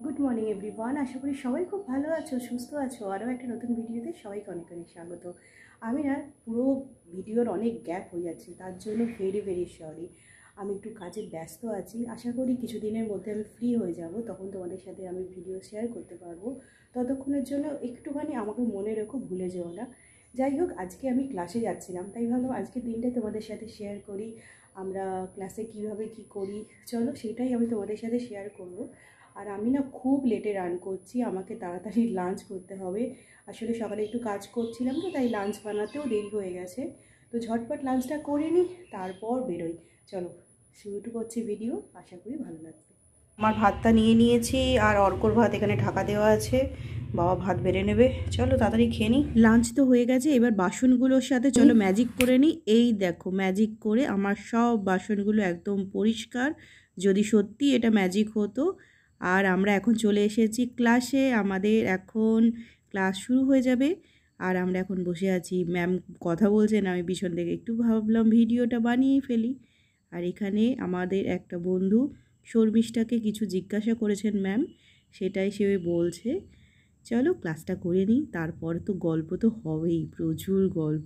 Good morning everyone. আশা করি সবাই খুব ভালো আছো, সুস্থ আছো। আরও একটা নতুন ভিডিওতে সবাইকে অনেক অনেক স্বাগত। আমি না পুরো ভিডিওর অনেক গ্যাপ হয়ে যাচ্ছে, তার জন্য ভেরি ভেরি সরি। আমি একটু কাজে ব্যস্ত আছি। আশা করি কিছুদিনের মধ্যে আমি ফ্রি হয়ে যাব, তখন তোমাদের সাথে আমি ভিডিও শেয়ার করতে পারবো। ততক্ষণের জন্য একটুখানি আমাকে মনে রেখো, ভুলে যেও না। যাই হোক, আজকে আমি ক্লাসে যাচ্ছিলাম, তাই ভাবলাম আজকের দিনটা তোমাদের সাথে শেয়ার করি। আমরা ক্লাসে কিভাবে কি করি, চলো সেটাই আমি তোমাদের সাথে শেয়ার করব। আর আমি না খুব লেটে রান করছি, আমাকে তাড়াতাড়ি লাঞ্চ করতে হবে। আসলে সকালে একটু কাজ করছিলাম তো, তাই লাঞ্চ বানাতেও দেরি হয়ে গেছে। তো ঝটপট লাঞ্চটা করে নিই, তারপর বেরোই। চলো শুরু করছি ভিডিও, আশা করি ভালো লাগবে। আমার ভাতটা নিয়ে নিয়েছি, আর অর্কর ভাত এখানে ঢাকা দেওয়া আছে। বাবা ভাত বেড়ে নেবে, চলো তাড়াতাড়ি খেয়ে নিই। লাঞ্চ তো হয়ে গেছে, এবার বাসনগুলোর সাথে চলো ম্যাজিক করে নিই। এই দেখো, ম্যাজিক করে আমার সব বাসনগুলো একদম পরিষ্কার। যদি সত্যি এটা ম্যাজিক হতো। আর আমরা এখন চলে এসেছি ক্লাসে, আমাদের এখন ক্লাস শুরু হয়ে যাবে। আর আমরা এখন বসে আছি, ম্যাম কথা বলছেন, আমি পিছন থেকে একটু ভাবলাম ভিডিওটা বানিয়ে ফেলি। আর এখানে আমাদের একটা বন্ধু শর্মিষ্ঠাকে কিছু জিজ্ঞাসা করেছেন ম্যাম, সেটাই সে বলছে। চলো ক্লাসটা করে নিই, তারপর তো গল্প তো হবেই, প্রচুর গল্প।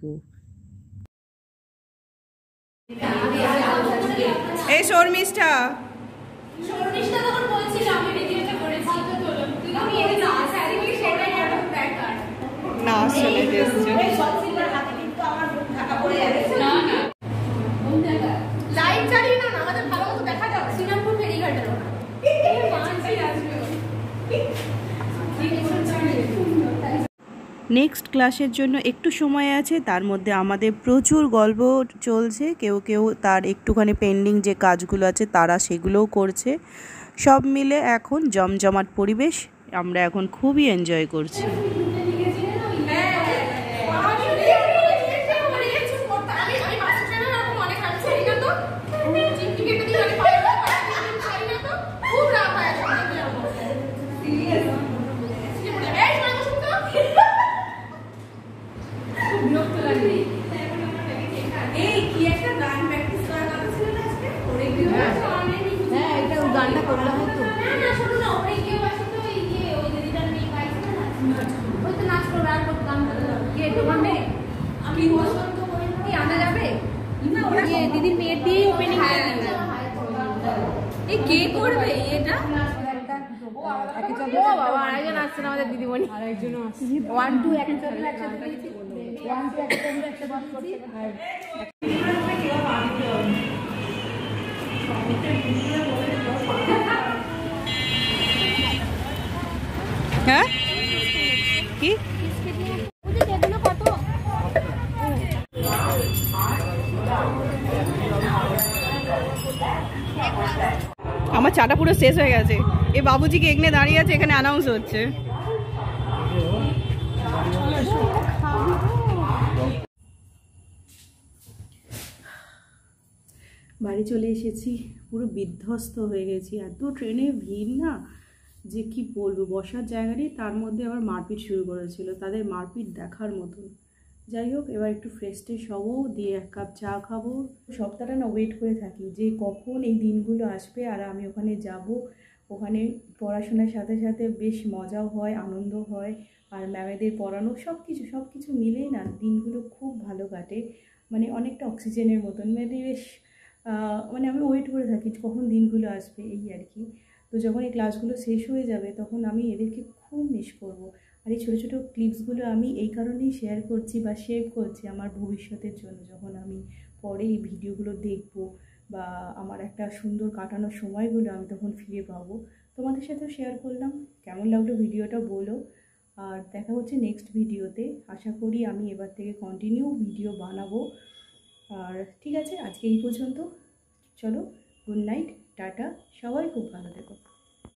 এই শর্মিষ্ঠা না আসলে নেক্সট ক্লাসের জন্য একটু সময় আছে, তার মধ্যে আমাদের প্রচুর গল্প চলছে। কেউ কেউ তার একটুখানি পেন্ডিং যে কাজগুলো আছে তারা সেগুলোও করছে। সব মিলে এখন জমজমাট পরিবেশ, আমরা এখন খুবই এনজয় করছি। দিদির মেয়ের দিয়ে ওপেনিং কে করবে এটা? ও বাবা, আরেকজন আসছেন আমাদের দিদিমণি, আরেকজন আসছে। 1 2 একসাথে দিয়েছি, 1 2 একসাথে বাস করতে। হ্যাঁ কি আমার চাটা পুরো শেষ হয়ে গেছে। এই বাবুজি কি এখানে দাঁড়িয়ে আছে, এখানে অ্যানাউন্স হচ্ছে। বাড়ি চলে এসেছি, পুরো বিধ্বস্ত হয়ে গেছি। এত ট্রেনে ভিড় না, যে কি বলবো। বসার জায়গা নেই, তার মধ্যে আবার মারপিট শুরু করেছিল। তাদের মারপিট দেখার মতন। যাই হোক, এবার একটু ফ্রেশ ট্রেশ হবো, দিয়ে 1 কাপ চা খাবো। সপ্তাহটা না ওয়েট করে থাকি যে কখন এই দিনগুলো আসবে আর আমি ওখানে যাব। ওখানে পড়াশোনার সাথে সাথে বেশ মজাও হয়, আনন্দ হয়। আর ম্যামেদের পড়ানো সব কিছু মিলেই না দিনগুলো খুব ভালো কাটে। মানে অনেকটা অক্সিজেনের মতন, মানে বেশ মানে আমি ওয়েট করে থাকি কখন দিনগুলো আসবে, এই আর কি। তো যখন এই ক্লাসগুলো শেষ হয়ে যাবে তখন আমি এদেরকে খুব মিস করব। আর এই ছোটো ছোটো ক্লিপসগুলো আমি এই কারণেই শেয়ার করছি বা সেভ করছি আমার ভবিষ্যতের জন্য, যখন আমি পরে এই ভিডিওগুলো দেখব বা আমার একটা সুন্দর কাটানোর সময়গুলো আমি তখন ফিরে পাবো। তোমাদের সাথেও শেয়ার করলাম। কেমন লাগলো ভিডিওটা বলো। আর দেখা হচ্ছে নেক্সট ভিডিওতে। আশা করি আমি এবার থেকে কন্টিনিউ ভিডিও বানাবো। আর ঠিক আছে, আজকে এই পর্যন্ত। চলো, গুড নাইট, টাটা, সবাই খুব ভালো থেকো।